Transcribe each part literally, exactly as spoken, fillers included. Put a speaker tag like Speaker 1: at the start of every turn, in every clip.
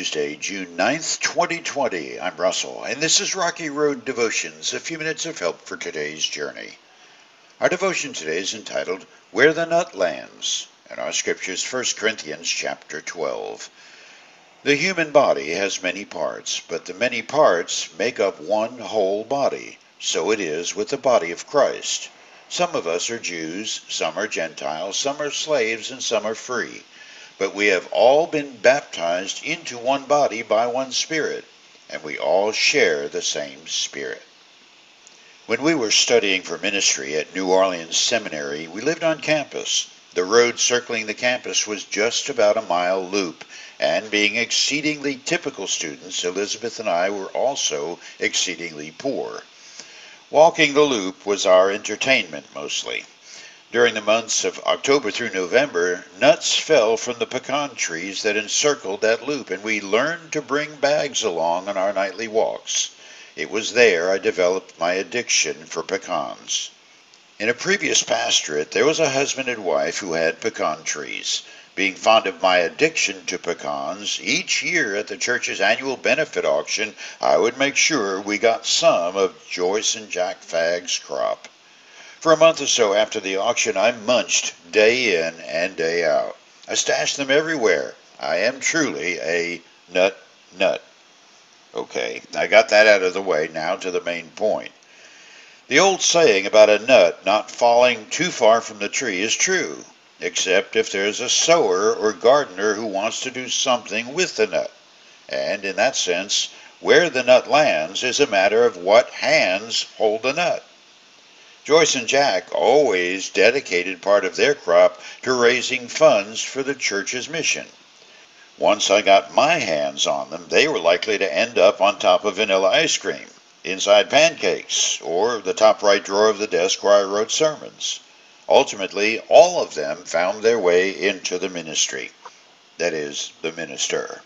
Speaker 1: Tuesday, June ninth, twenty twenty. I'm Russell, and this is Rocky Road Devotions, a few minutes of help for today's journey. Our devotion today is entitled, Where the Nut Lands, and our scripture is First Corinthians chapter twelve. The human body has many parts, but the many parts make up one whole body. So it is with the body of Christ. Some of us are Jews, some are Gentiles, some are slaves, and some are free. But we have all been baptized into one body by one Spirit, and we all share the same Spirit. When we were studying for ministry at New Orleans Seminary, we lived on campus. The road circling the campus was just about a mile loop, and being exceedingly typical students, Elizabeth and I were also exceedingly poor. Walking the loop was our entertainment mostly. During the months of October through November, nuts fell from the pecan trees that encircled that loop, and we learned to bring bags along on our nightly walks. It was there I developed my addiction for pecans. In a previous pastorate, there was a husband and wife who had pecan trees. Being fond of my addiction to pecans, each year at the church's annual benefit auction, I would make sure we got some of Joyce and Jack Fagg's crop. For a month or so after the auction, I munched day in and day out. I stashed them everywhere. I am truly a nut nut. Okay, I got that out of the way. Now to the main point. The old saying about a nut not falling too far from the tree is true, except if there's a sower or gardener who wants to do something with the nut. And in that sense, where the nut lands is a matter of what hands hold the nut. Joyce and Jack always dedicated part of their crop to raising funds for the church's mission. Once I got my hands on them, they were likely to end up on top of vanilla ice cream, inside pancakes, or the top right drawer of the desk where I wrote sermons. Ultimately, all of them found their way into the ministry. That is, the minister.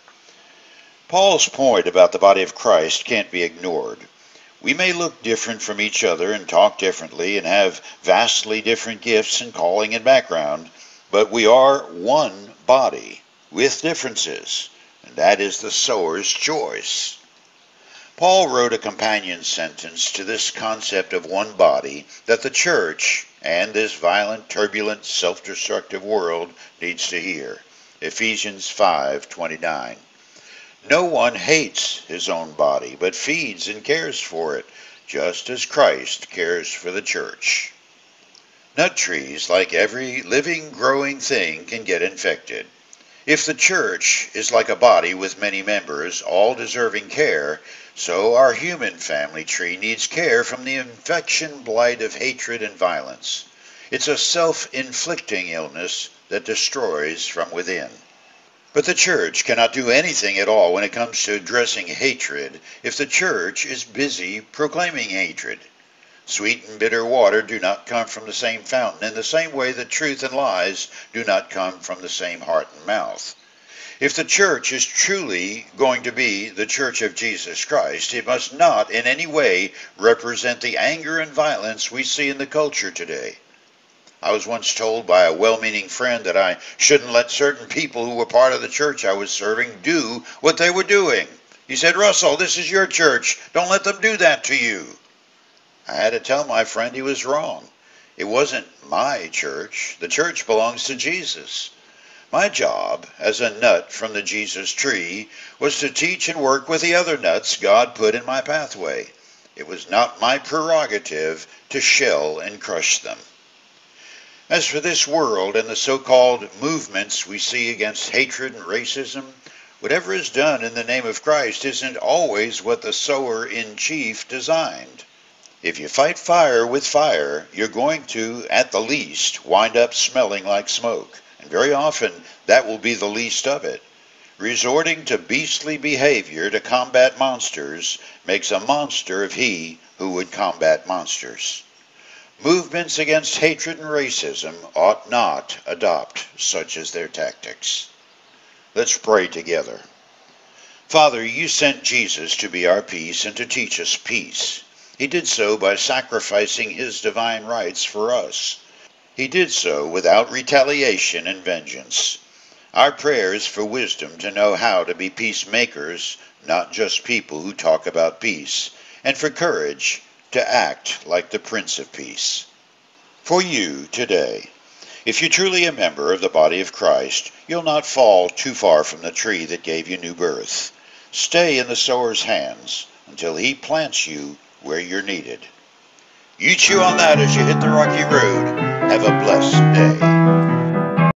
Speaker 1: Paul's point about the body of Christ can't be ignored. We may look different from each other and talk differently and have vastly different gifts and calling and background, but we are one body with differences, and that is the sower's choice. Paul wrote a companion sentence to this concept of one body that the church and this violent, turbulent, self-destructive world needs to hear. Ephesians five twenty-nine. No one hates his own body, but feeds and cares for it, just as Christ cares for the church. Nut trees, like every living, growing thing, can get infected. If the church is like a body with many members, all deserving care, so our human family tree needs care from the infection blight of hatred and violence. It's a self-inflicting illness that destroys from within. But the church cannot do anything at all when it comes to addressing hatred if the church is busy proclaiming hatred. Sweet and bitter water do not come from the same fountain, in the same way that truth and lies do not come from the same heart and mouth. If the church is truly going to be the church of Jesus Christ, it must not in any way represent the anger and violence we see in the culture today. I was once told by a well-meaning friend that I shouldn't let certain people who were part of the church I was serving do what they were doing. He said, "Russell, this is your church. Don't let them do that to you." I had to tell my friend he was wrong. It wasn't my church. The church belongs to Jesus. My job as a nut from the Jesus tree was to teach and work with the other nuts God put in my pathway. It was not my prerogative to shell and crush them. As for this world and the so-called movements we see against hatred and racism, whatever is done in the name of Christ isn't always what the sower-in-chief designed. If you fight fire with fire, you're going to, at the least, wind up smelling like smoke. And very often, that will be the least of it. Resorting to beastly behavior to combat monsters makes a monster of he who would combat monsters. Movements against hatred and racism ought not adopt such as their tactics. Let's pray together. Father, you sent Jesus to be our peace and to teach us peace. He did so by sacrificing his divine rights for us. He did so without retaliation and vengeance. Our prayer is for wisdom to know how to be peacemakers, not just people who talk about peace, and for courage to act like the Prince of Peace. For you today, if you're truly a member of the body of Christ, you'll not fall too far from the tree that gave you new birth. Stay in the sower's hands until he plants you where you're needed. You chew on that as you hit the rocky road. Have a blessed day.